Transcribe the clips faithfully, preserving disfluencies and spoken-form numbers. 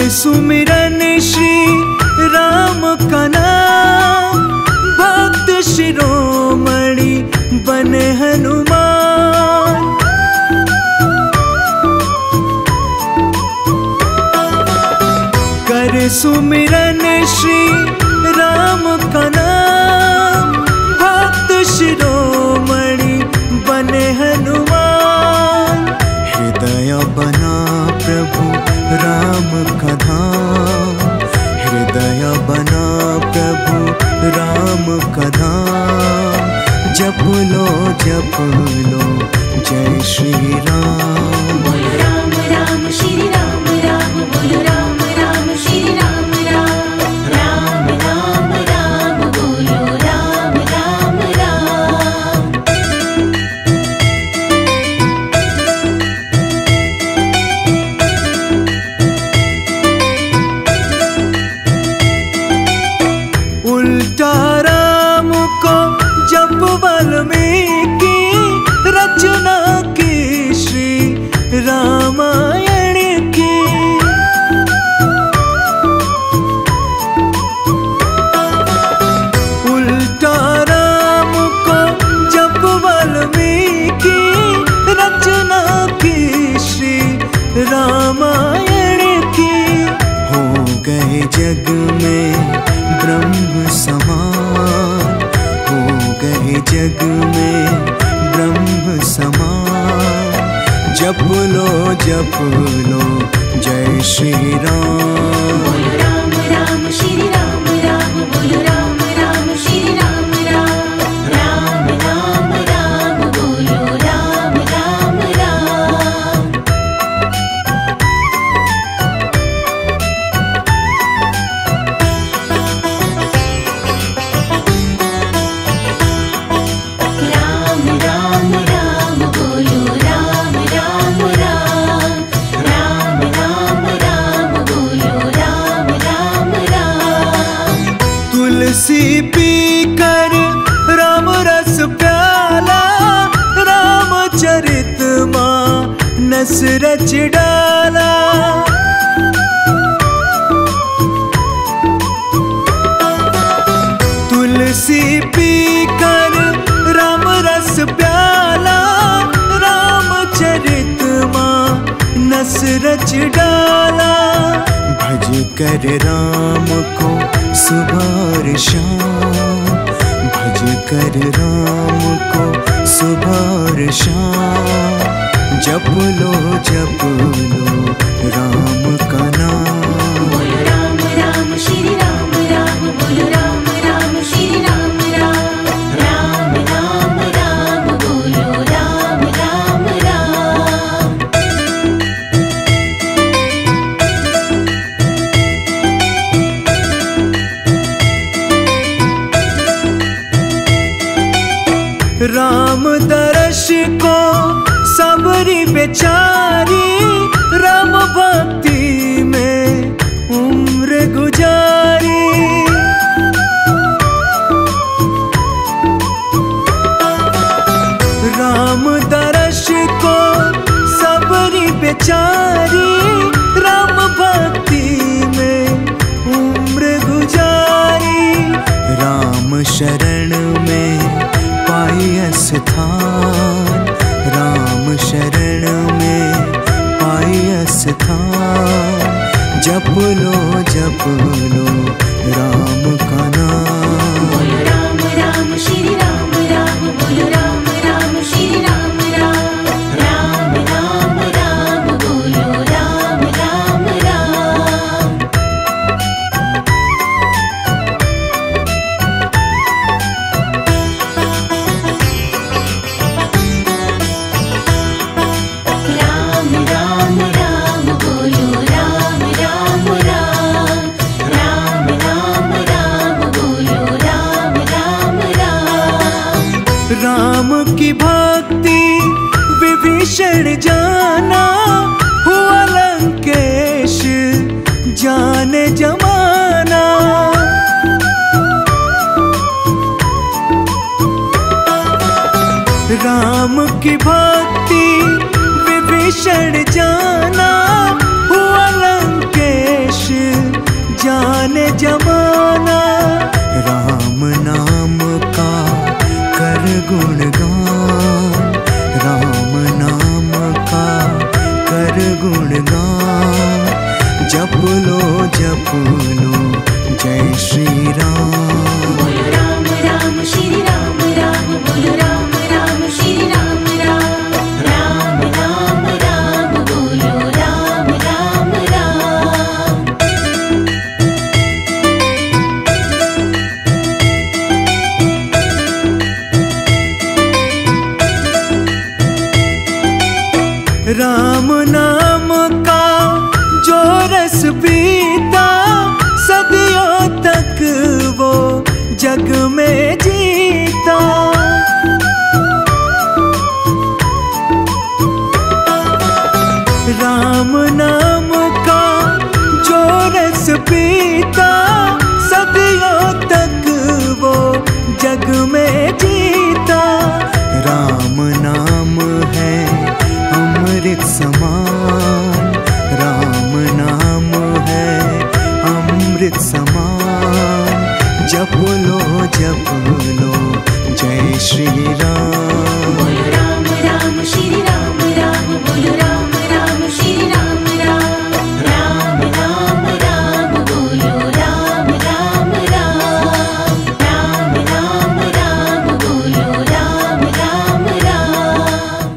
सुमिरन श्री राम का नाम, भक्त शिरोमणि बने हनुमान। कर सुमिरन श्री राम का नाम, भक्त शिरोमणि बने हनुमान। हृदय बना प्रभु राम का धाम, हृदय बना प्रभु राम का धाम। जप लो जप लो जय श्री राम। बोलो राम राम श्री राम राम, बोलो राम राम श्री राम राम, राम राम राम बोलो राम राम राम। उल्टा राम को जप वाल्मीकि रचना की श्री रामायण की। उल्टा राम को जप वाल्मीकि रचना की श्री रामायण की। हो गए जग में ब्रह्म समान, हो गए जग में ब्रह्म समान। जप लो जप लो जय श्री राम। बोलो राम राम श्री राम राम, बोलो राम राम श्री राम राम, राम राम राम बोलो राम राम राम। राम राम राम बोलो राम राम राम, राम राम राम बोलो राम राम राम। तुलसी पी कर राम रस प्याला, रामचरित मानस रच डाला। तुलसी पी कर राम रस प्याला, रामचरित मानस रच डाला। भज कर राम को सुबह और शाम, भज कर राम को सुबह और शाम। जप लो जप लो राम का नाम। बोलो राम राम श्री राम राम, बोलो राम राम श्री राम राम, राम राम राम बोलो राम राम राम। राम दर्श को सबरी बेचारी, राम भक्ति में उम्र गुजारी। राम दर्श को सबरी बेचारी, राम भक्ति में उम्र गुजारी। राम शरण में पाई स्थान, राम शरण में पाई स्थान। जप लो जप लो राम का नाम। बोलो राम राम श्री राम राम, बोलो राम राम श्री राम राम, राम राम राम बोलो राम राम राम। राम राम राम बोलो राम राम राम, राम राम राम बोलो राम राम राम। राम की भक्ति विभीषण जाना, हुआ लंकेश जाने जमाना। राम की भक्ति विभीषण जाना, हुआ लंकेश में जीता। राम नाम का जो रस पीता, सदियों तक वो जग में जीता। राम नाम है अमृत समान, राम नाम है अमृत समान। जप लो जप लो जय श्री राम। बोलो राम राम श्री राम राम, बोलो राम राम श्री राम राम। राम राम राम बोलो राम राम राम। राम राम राम बोलो राम राम राम।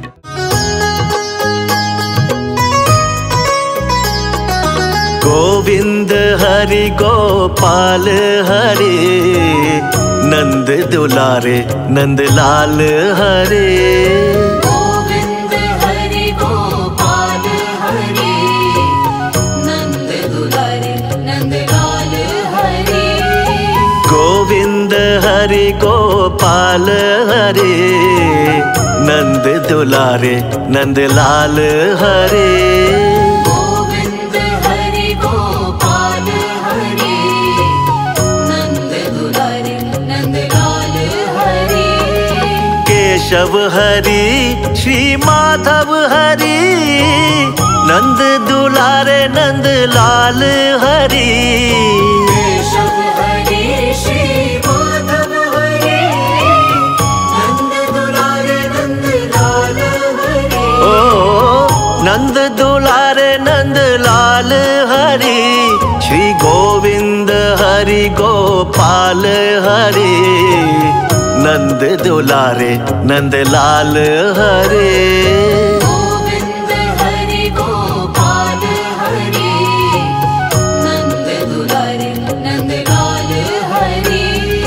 गोविंद हरि गोपाल हरे, नंद दुलारे नंद लाल हरे। गोविंद हरि गोपाल हरे, नंद दुलारे नंद लाल हरे। गोविंद हरि गोपाल हरे, नंद दुलारे नंद लाल हरे। गोविंद हरि गोपाल हरे, नंद दुलारे नंद लाल हरे। केशव हरि श्री माधव हरि, नंद दुलारे नंद लाल हरि। केशव हरि श्री माधव हरे, नंद दुलारे नंद लाल हरे। ओ नंद दुलारे नंद लाल हरि, श्री गोविंद हरि गोपाल हरि, नंद दुलारे नंद लाल हरे। गोविंद हरि गोपाल हरे, नंद दुलारे नंद लाल हरे।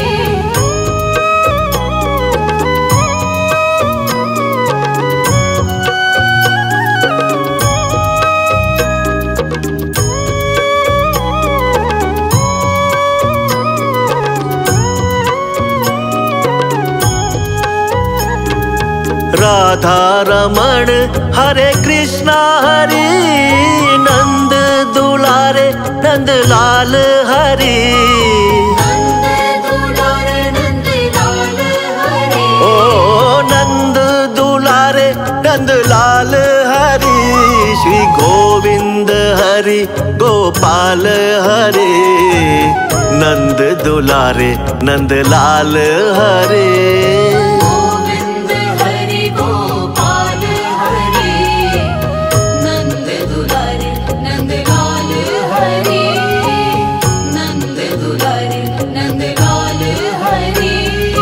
राधा रमण हरे कृष्णा हरि, नंद दुलारे नंद लाल हरि। नंद दुलारे नंद लाल हरे। ओ नंद दुलारे नंद लाल हरि, श्री गोविंद हरि गोपाल हरि, नंद दुलारे नंद लाल हरे। गोविंद हरि गोपाल हरे, नंद दुलारे नंद लाल हरे। नंद दुलारे नंद लाल हरे।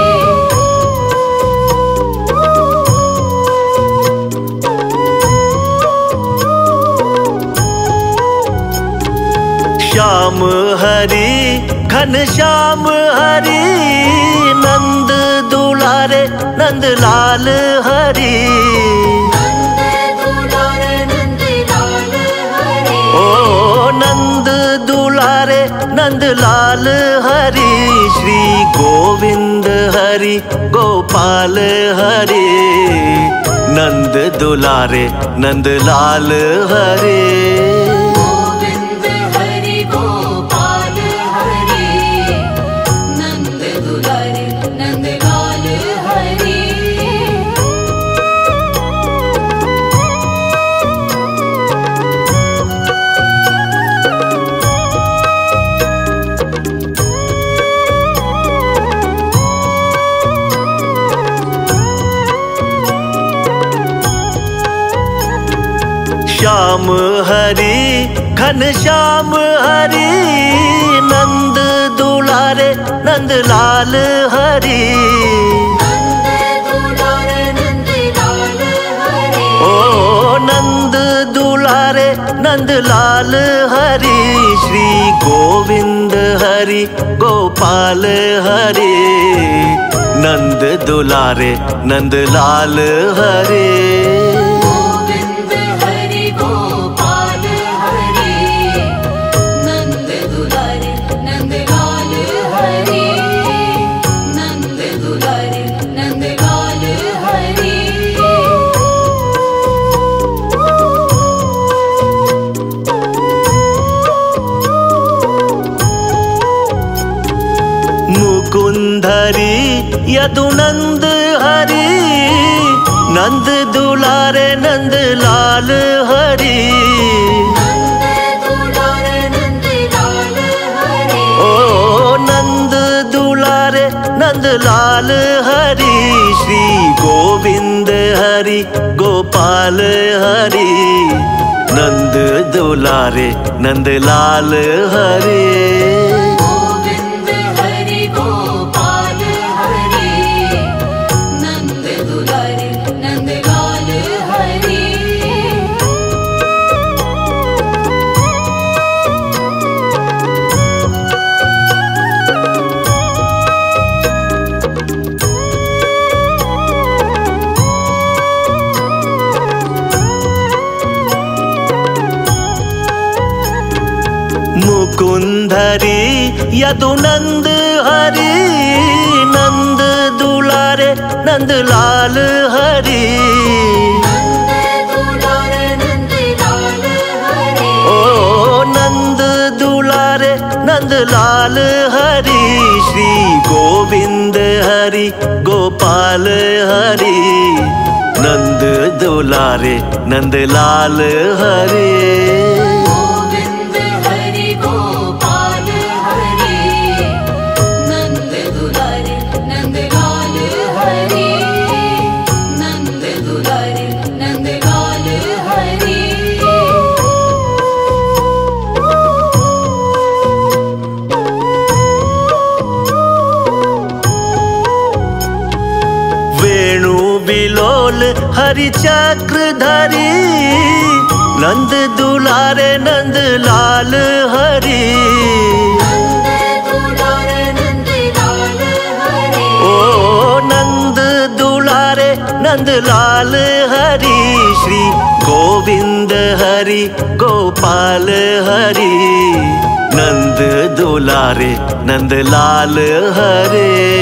श्याम हरि घन श्याम हरि, नंद दुलारे नंद लाल हरि। नंद दुलारे नंद लाल हरे। ओ नंद दुलारे नंद लाल हरि, श्री गोविंद हरि गोपाल हरि, नंद दुलारे नंद लाल हरे। गोविंद हरि गोपाल हरे, नंद दुलारे नंद लाल हरे। श्याम हरि घन श्याम हरि, नंद दुलारे नंद लाल हरि। नंद दुलारे नंद लाल हरे। ओ नंद दुलारे नंद लाल हरि, श्री गोविंद हरि गोपाल हरि, नंद दुलारे नंद लाल हरे। गोविंद हरि गोपाल हरे, नंद दुलारे नंद लाल हरे। नंद यदुनंद हरि नंद दुलारे नंद लाल हरि ओ नंद दुलारे नंद लाल हरि श्री गोविंद हरि गोपाल हरि नंद दुलारे नंद लाल हरि गोविंद हरि गोपाल हरि नंद दुलारे नंद लाल हरि मुकुंदरी यदुनंद हरि नंद दुलारे नंद लाल हरि ओ नंद दुलारे नंद लाल हरि श्री गोविंद हरि गोपाल हरि नंद दुलारे नंद लाल हरि बिलोल हरि चक्रधारी नंद दुलारे नंद लाल हरि ओ नंद दुलारे नंद लाल हरि श्री गोविंद हरि गोपाल हरि नंद दुलारे नंद लाल हरि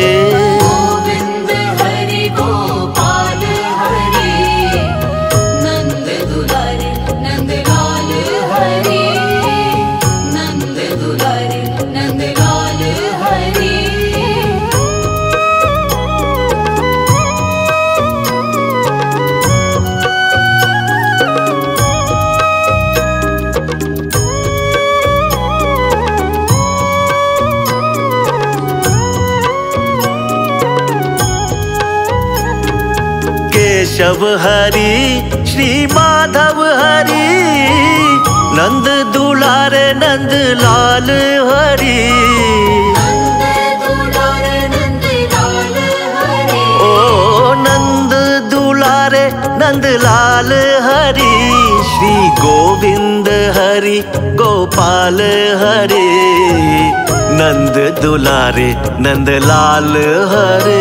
केशव हरि श्री माधव हरि नंद दुलारे नंद लाल हरि ओ नंद दुलारे नंद लाल हरि श्री गोविंद हरि गोपाल हरि नंद दुलारे नंद लाल हरि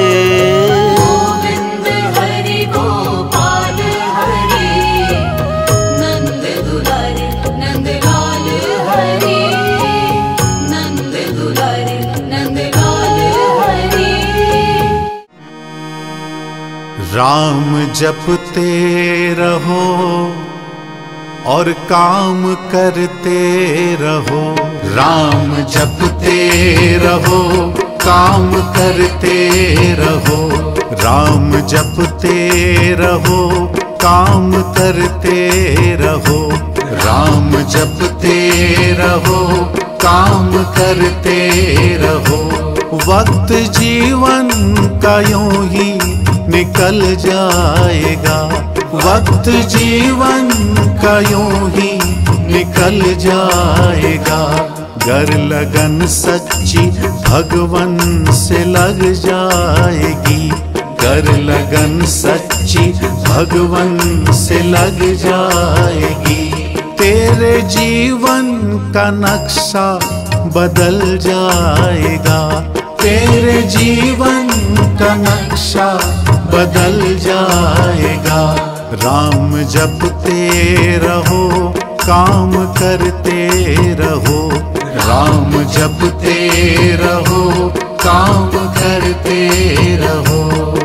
राम जपते रहो और काम करते रहो, राम जपते रहो काम करते रहो, राम जपते रहो काम करते रहो, राम जपते रहो काम करते रहो। वक्त जीवन का यूं ही निकल जाएगा, वक्त जीवन का यूं ही निकल जाएगा। गर लगन सच्ची भगवन से लग जाएगी, गर लगन सच्ची भगवन से लग जाएगी। तेरे जीवन का नक्शा बदल जाएगा, तेरे जीवन का नक्शा बदल जाएगा। राम जपते रहो काम करते रहो, राम जपते रहो काम करते रहो।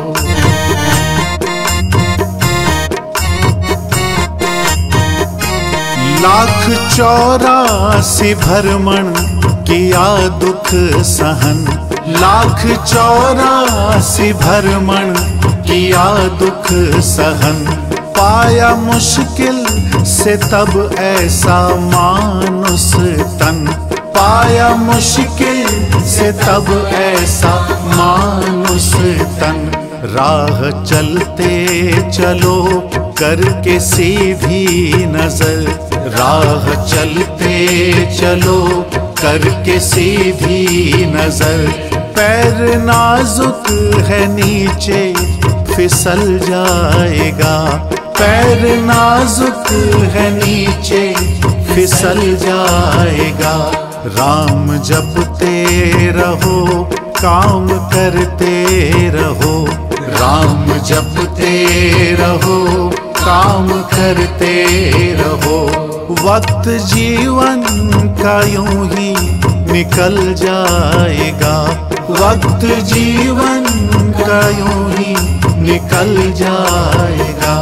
लाख चौरासी भ्रमण किया दुख सहन, लाख चौरासी भ्रमण किया दुख सहन, पाया मुश्किल से तब ऐसा मानुष तन, पाया मुश्किल से तब ऐसा मानुष तन। राह चलते चलो करके सीधी नजर, राह चलते चलो करके सीधी नजर, पैर नाजुक है नीचे फिसल जाएगा, पैर नाजुक है नीचे फिसल जाएगा। राम जपते रहो काम करते रहो, राम जपते रहो काम करते रहो। वक्त जीवन का यूं ही निकल जाएगा, वक्त जीवन का यूं ही निकल जाएगा।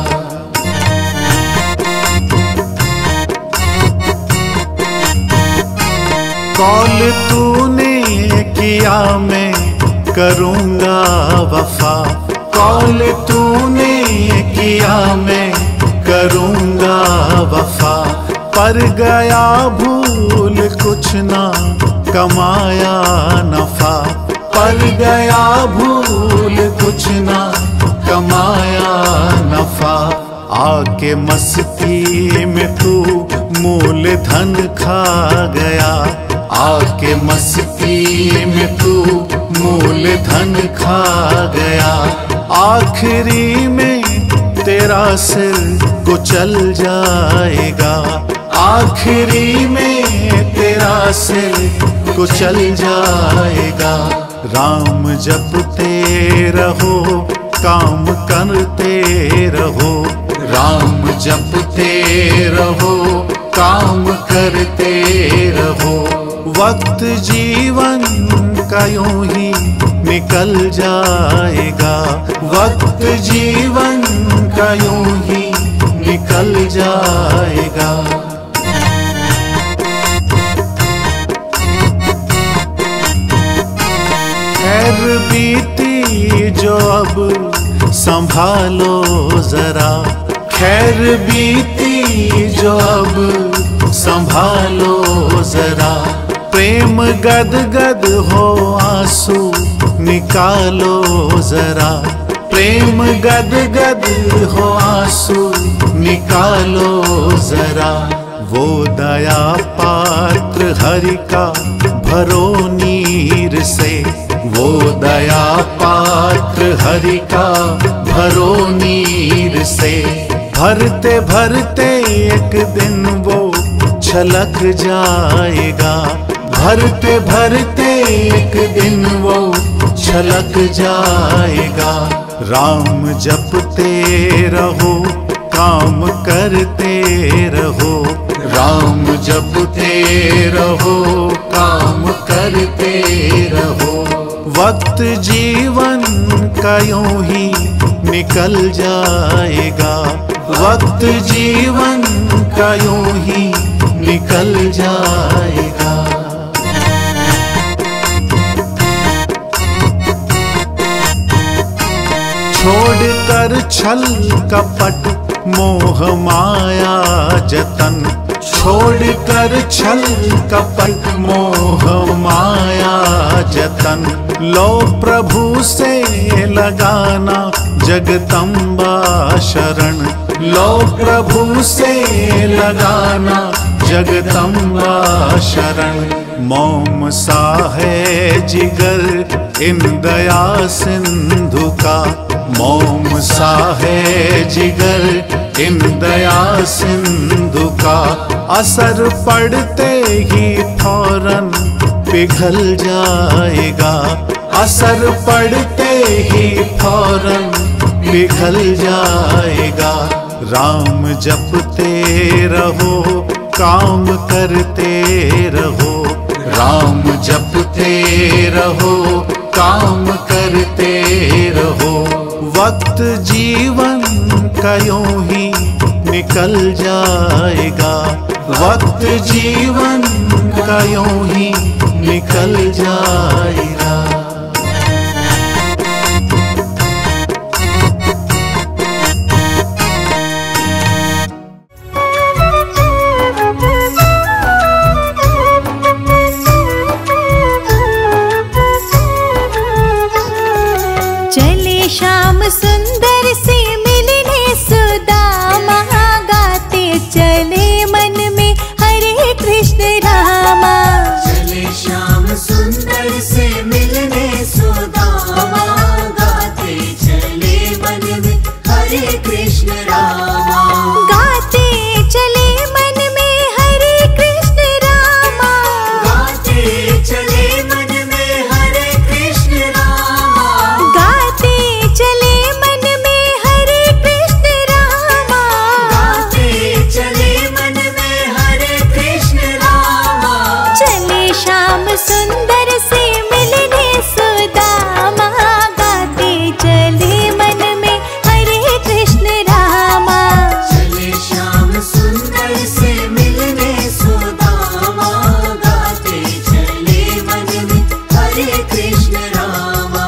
कौल तूने किया मैं करूँगा वफा, कौल तूने किया मैं करूँगा वफा, पर गया भूल कुछ ना कमाया नफा, पर गया भूल कुछ ना कमाया नफा। आके मस्ती में तू मूल धन खा गया, आके मस्ती में तू मूल धन खा गया, आखिरी में तेरा सिर कुचल जाएगा, आखिरी में तेरा सिर कुचल जाएगा। राम जपते रहो काम करते रहो, राम जपते रहो काम करते रहो। वक्त जीवन का यूं ही निकल जाएगा, वक्त जीवन का यूं ही निकल जाएगा। खैर बीती जो अब संभालो जरा, खैर बीती जो अब संभालो जरा, प्रेम गद गद हो आंसू निकालो जरा, प्रेम गद गद हो आंसू निकालो जरा। वो दया पात्र हरि का भरो नीर से, वो दया पात्र हरि का भरो नीर से, भरते भरते एक दिन वो छलक जाएगा, भरते भरते एक दिन वो छलक जाएगा। राम जपते रहो काम करते रहो, राम जपते रहो काम करते रहो। वक्त जीवन का यूं ही निकल जाएगा, वक्त जीवन का यूं ही निकल जाएगा। छोड़कर छल कपट मोह माया जतन, छोड़कर छल कपट मोह माया जतन, लो प्रभु से लगाना जगदम्बा शरण, लो प्रभु से लगाना जगदम्बा शरण। मोम सा है जिगर इन दया सिंधु का, मोम सा है जिगर इन दया सिंधु का, असर पड़ते ही फौरन पिघल जाएगा, असर पड़ते ही फौरन पिघल जाएगा। राम जपते रहो काम करते रहो, राम जपते रहो काम करते रहो। वक्त जीवन का यूं ही निकल जाएगा, वक्त जीवन का यूं ही निकल जाएगा। श्याम सुंदर से मिलने सुदामा, गाते चले मन में हरे कृष्ण रामा। चले श्याम सुंदर से मिलने सुदामा, गाते चले मन में हरे कृष्ण रामा। गाते चले मन में हरे कृष्ण रामा, गाते चले मन में हरे कृष्ण रामा। गाते चले मन में हरे कृष्ण रामा। गाते चले मन में हरे कृष्ण रामा। चले श्याम सुंदर से मिलने सुदामा, गाते चले मन में हरे कृष्ण रामा। चले श्याम सुंदर से मिलने सुदामा, गाते चले मन में हरे कृष्ण रामा।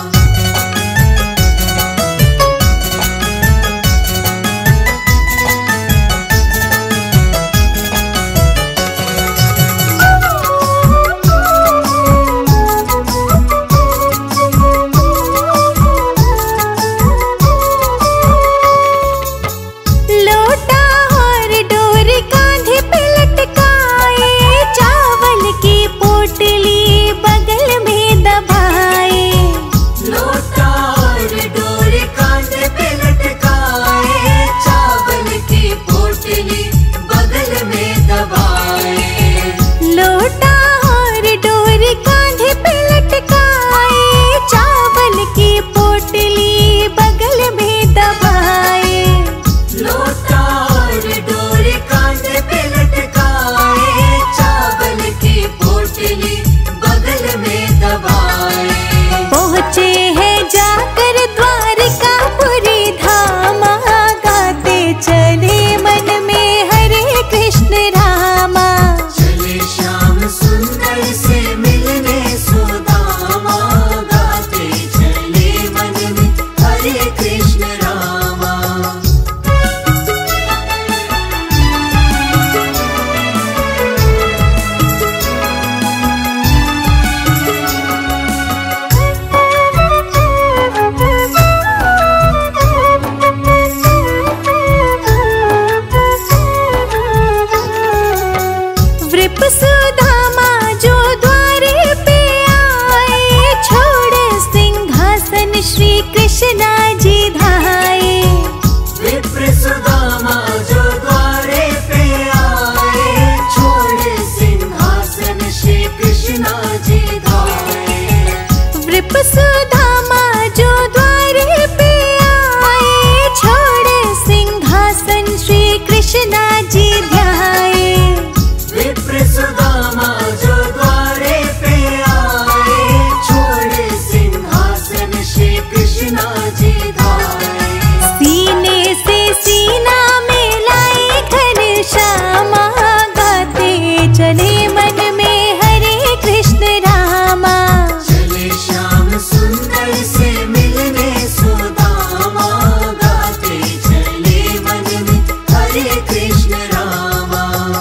लोटा और डोर कांधे पे लटकाए, चावल की पोटली बगल में दबाए। लोटा और डोरी कांधे पे लटकाए, चावल की पोटली बगल में दबाए। लोटा और डोर कांधे पे लटकाए, चावल की पोटली बगल में दबाए। लोटा और डोरी कांधे पे लटकाए, चावल की पोटली बगल में दबाए। पहुँचे हैं जाकर द्वारकापुरी धामा, गाते चले मन में हरे कृष्ण रामा। चले श्याम सुंदर से मिलने सुदामा, गाते चले मन में हरे कृष्ण रामा। वृप सुदामा जो द्वारे पे आए, छोड़ सिंहासन श्री कृष्णा जी धाये। विप्र सुदामा जो द्वारे पे आए, छोड़ सिंहासन श्री कृष्णा जी धाये। वृप सुदामा जो द्वारे पे आए, छोड़ सिंहासन श्री कृष्णा जी ध्याए। विप्र सुदामा जो द्वारे पे आए, छोड़ सिंहासन श्री कृष्णा जी धाये। सीने से सीना मिलाए घर श्यामा, गाते चले मन में हरे कृष्ण रामा। चले श्याम सुंदर से मिलने सुदामा, गाते चले मन में हरे कृष्ण रामा।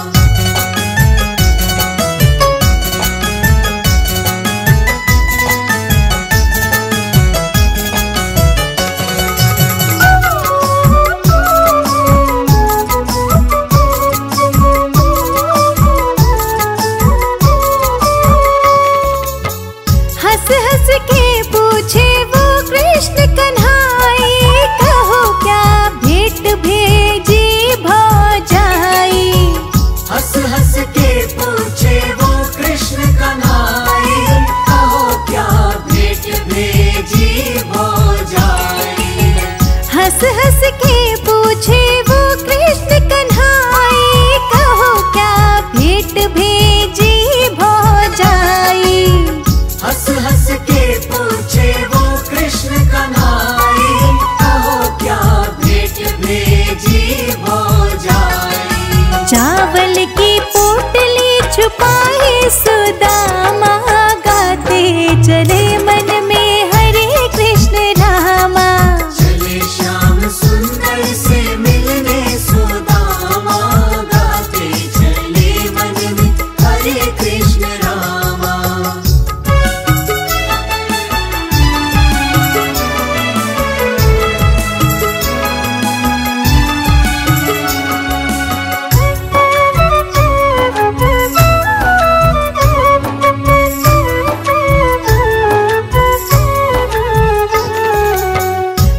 हंस हंस के पूछे वो कृष्ण कन्हाई, कहो क्या भेंट भेजी भौजाई। हंस हंस के पूछे वो कृष्ण कन्हाई, कहो क्या भेंट भेजी भौजाई। हंस हंस के पूछे वो कृष्ण कन्हाई, कहो क्या भेंट भेजी भौजाई। हंस हंस के पूछे वो कृष्ण कन्हाई, कहो क्या भेंट भेजी भौजाई। चावल की पोटली छुपाए सुदामा, गाते चले मन में हरे कृष्ण रामा। चले श्याम सुंदर से मिलने सुदामा, गाते चले मन में हरे कृष्ण रामा।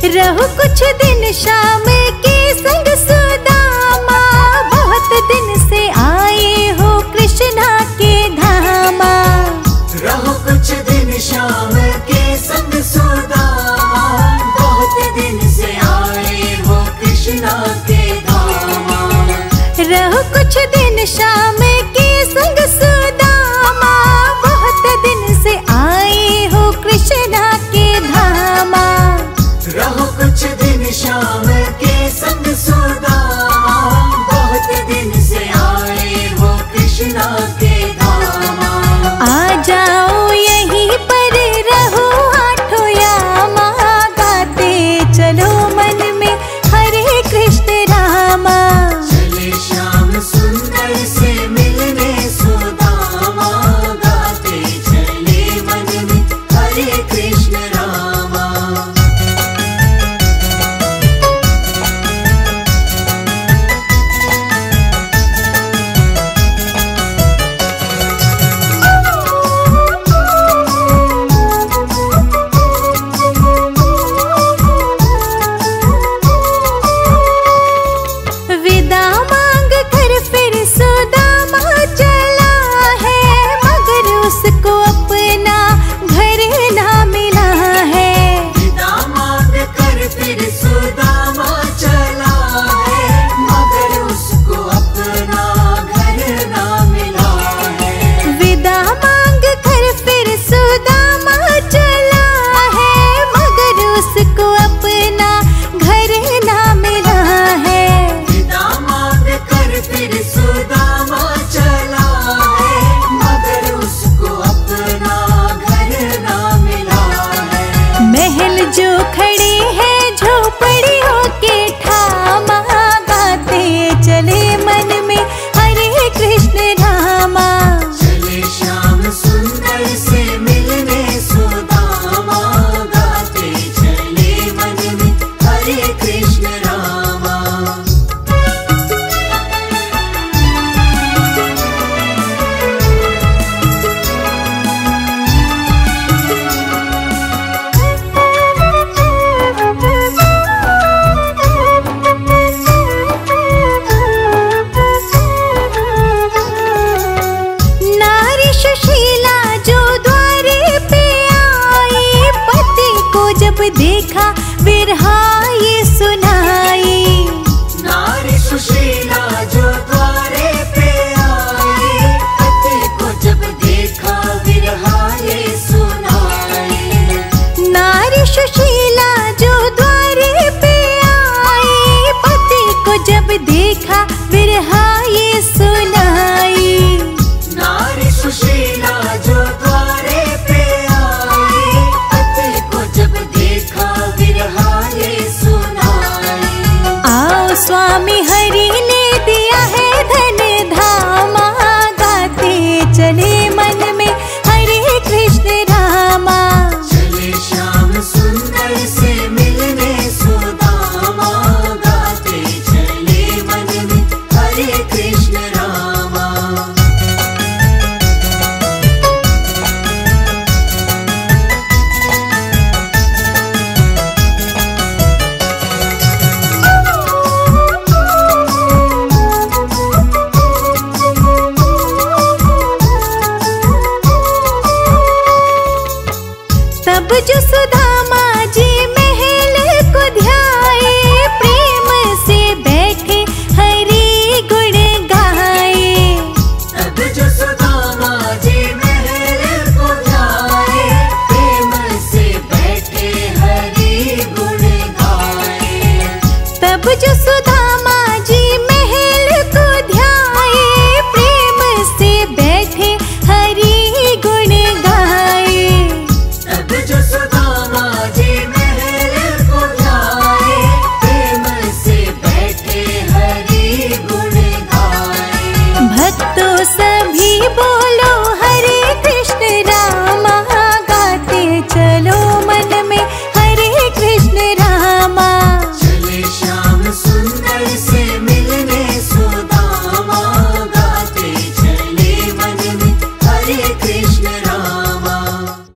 रहो कुछ दिन श्याम के संग सुदामा, बहुत दिन से आए हो कृष्णा के धामा। रहो कुछ दिन श्याम के संग सुदामा, बहुत दिन से आए हो कृष्णा के धामा। रहो कुछ दिन श्याम